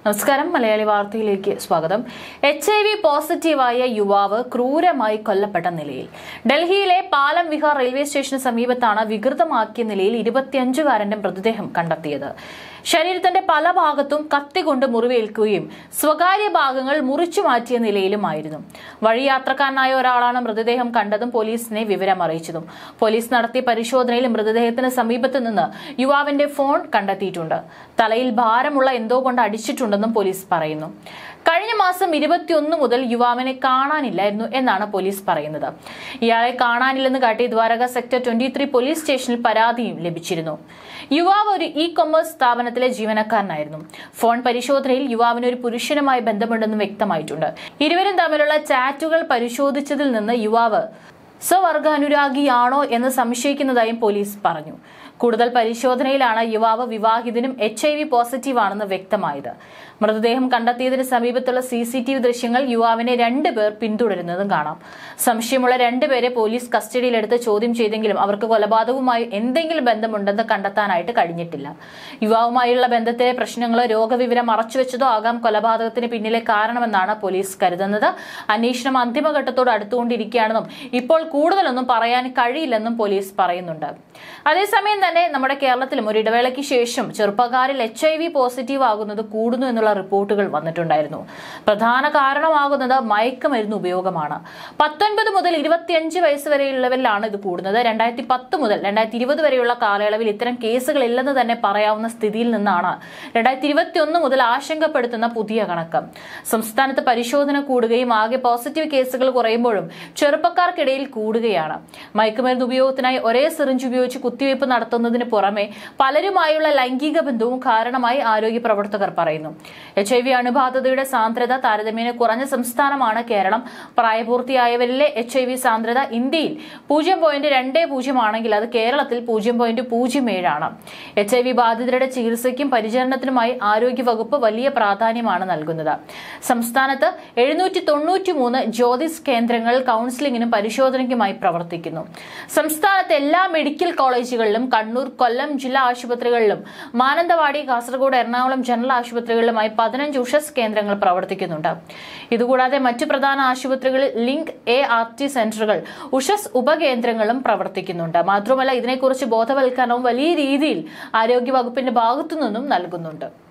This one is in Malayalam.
നമസ്കാരം മലയാളി വാർത്തയിലേക്ക് സ്വാഗതം. HIV പോസിറ്റീവായ യുവാവ് ക്രൂരമായി കൊല്ലപ്പെട്ട നിലയിൽ. ഡൽഹിയിലെ പാലം വിഹാർ റെയിൽവേ സ്റ്റേഷന് സമീപത്താണ് വികൃതമാക്കിയ നിലയിൽ 25-കാരന്റെ മൃതദേഹം കണ്ടെത്തിയത്. ശരീരത്തിന്റെ പല ഭാഗത്തും കത്തികൊണ്ട് മുറിവേൽക്കുകയും സ്വകാര്യ ഭാഗങ്ങൾ മുറിച്ചു മാറ്റിയ നിലയിലുമായിരുന്നു. വഴിയാത്രക്കാരനായ ഒരാളാണ് മൃതദേഹം കണ്ടതും പോലീസിനെ വിവരം അറിയിച്ചതും. പോലീസ് നടത്തിയ പരിശോധനയിൽ മൃതദേഹത്തിന് സമീപത്ത് നിന്ന് യുവാവിന്റെ ഫോൺ കണ്ടെത്തിയിട്ടുണ്ട്. തലയിൽ ഭാരമുള്ള എന്തോ കൊണ്ട് അടിച്ചിട്ടുണ്ടെന്നും പോലീസ് പറയുന്നു. കഴിഞ്ഞ മാസം 21 മുതൽ യുവാവിനെ കാണാനില്ലായിരുന്നു എന്നാണ് പോലീസ് പറയുന്നത്. ഇയാളെ കാണാനില്ലെന്ന് കാട്ടി ദ്വാരക സെക്ടർ 23 പോലീസ് സ്റ്റേഷനിൽ പരാതിയും ലഭിച്ചിരുന്നു. യുവാവ് ഒരു ഇ-കൊമേഴ്സ് സ്ഥാപനത്തിലെ ജീവനക്കാരനായിരുന്നു. ഫോൺ പരിശോധനയിൽ യുവാവിന് ഒരു പുരുഷനുമായി ബന്ധമുണ്ടെന്ന് വ്യക്തമായിട്ടുണ്ട്. ഇരുവരും തമ്മിലുള്ള ചാറ്റുകൾ പരിശോധിച്ചതിൽ നിന്ന് യുവാവ് സ്വവർഗാനുരാഗിയാണോ എന്ന് സംശയിക്കുന്നതായും പോലീസ് പറഞ്ഞു. കൂടുതൽ പരിശോധനയിലാണ് യുവാവ് വിവാഹിതനും HIV പോസിറ്റീവ് ആണെന്ന് വ്യക്തമായത്. മൃതദേഹം കണ്ടെത്തിയതിന് സമീപത്തുള്ള CCTV ദൃശ്യങ്ങൾ യുവാവിനെ 2 പേർ പിന്തുടരുന്നതും കാണാം. സംശയമുള്ള 2 പേരെ പോലീസ് കസ്റ്റഡിയിലെടുത്ത് ചോദ്യം ചെയ്തെങ്കിലും അവർക്ക് കൊലപാതകവുമായി എന്തെങ്കിലും ബന്ധമുണ്ടെന്ന് കണ്ടെത്താനായിട്ട് കഴിഞ്ഞിട്ടില്ല. യുവാവുമായുള്ള ബന്ധത്തിലെ പ്രശ്നങ്ങളോ രോഗവിവരം മറച്ചുവെച്ചതോ ആകാം കൊലപാതകത്തിന് പിന്നിലെ കാരണമെന്നാണ് പോലീസ് കരുതുന്നത്. അന്വേഷണം അന്തിമഘട്ടത്തോട് അടുത്തുകൊണ്ടിരിക്കുകയാണെന്നും ഇപ്പോൾ കൂടുതലൊന്നും പറയാൻ കഴിയില്ലെന്നും പോലീസ് പറയുന്നുണ്ട്. അതേസമയം തന്നെ നമ്മുടെ കേരളത്തിലും ഒരു ഇടവേളയ്ക്ക് ശേഷം ചെറുപ്പക്കാരിൽ HIV പോസിറ്റീവ് ആകുന്നത് കൂടുന്നു എന്നുള്ള റിപ്പോർട്ടുകൾ വന്നിട്ടുണ്ടായിരുന്നു. പ്രധാന കാരണമാകുന്നത് മയക്കുമരുന്ന് ഉപയോഗമാണ്. 19 മുതൽ 25 വയസ്സ് വരെയുള്ളവരിലാണ് ഇത് കൂടുന്നത്. 2010 മുതൽ 2020 വരെയുള്ള കാലയളവിൽ ഇത്തരം കേസുകൾ ഇല്ലെന്ന് തന്നെ പറയാവുന്ന സ്ഥിതിയിൽ നിന്നാണ് 2021 മുതൽ ആശങ്കപ്പെടുത്തുന്ന പുതിയ കണക്ക്. സംസ്ഥാനത്ത് പരിശോധന കൂടുകയും ആകെ പോസിറ്റീവ് കേസുകൾ കുറയുമ്പോഴും ചെറുപ്പക്കാർക്കിടയിൽ കൂടുകയാണ്. മയക്കുമരുന്ന് ഉപയോഗത്തിനായി ഒരേ സിറിഞ്ച് ഉപയോഗിച്ച് കുത്തിവയ്പ് നടത്തുന്നതിന് പുറമെ പലരുമായുള്ള ലൈംഗിക ബന്ധവും കാരണമായി ആരോഗ്യ പ്രവർത്തകർ പറയുന്നു. HIV അണുബാധിതയുടെ സാന്ദ്രത താരതമ്യേന കുറഞ്ഞ സംസ്ഥാനമാണ് കേരളം. പ്രായപൂർത്തിയായവരിലെ HIV സാന്ദ്രത ഇന്ത്യയിൽ 0.20 ആണെങ്കിൽ അത് കേരളത്തിൽ 0.07 ആണ്. HIV ബാധിതരുടെ ചികിത്സയ്ക്കും പരിചരണത്തിനുമായി ആരോഗ്യവകുപ്പ് വലിയ പ്രാധാന്യമാണ് നൽകുന്നത്. സംസ്ഥാനത്ത് 793 ജ്യോതിസ് കേന്ദ്രങ്ങൾ കൌൺസിലിംഗിനും പരിശോധനയ്ക്കുമായി പ്രവർത്തിക്കുന്നു. സംസ്ഥാനത്തെ എല്ലാ മെഡിക്കൽ കോളേജുകളിലും കണ്ണൂർ, കൊല്ലം ജില്ലാ ആശുപത്രികളിലും മാനന്തവാടി, കാസർഗോഡ്, എറണാകുളം ജനറൽ ആശുപത്രികളിലുമായി 15 ഉഷസ് കേന്ദ്രങ്ങൾ പ്രവർത്തിക്കുന്നുണ്ട്. ഇതുകൂടാതെ മറ്റു പ്രധാന ആശുപത്രികളിൽ ലിങ്ക് ART സെന്ററുകൾ, ഉഷസ് ഉപകേന്ദ്രങ്ങളും പ്രവർത്തിക്കുന്നുണ്ട്. മാത്രമല്ല ഇതിനെക്കുറിച്ച് ബോധവൽക്കരണവും വലിയ രീതിയിൽ ആരോഗ്യവകുപ്പിന്റെ ഭാഗത്തു നിന്നും നൽകുന്നുണ്ട്.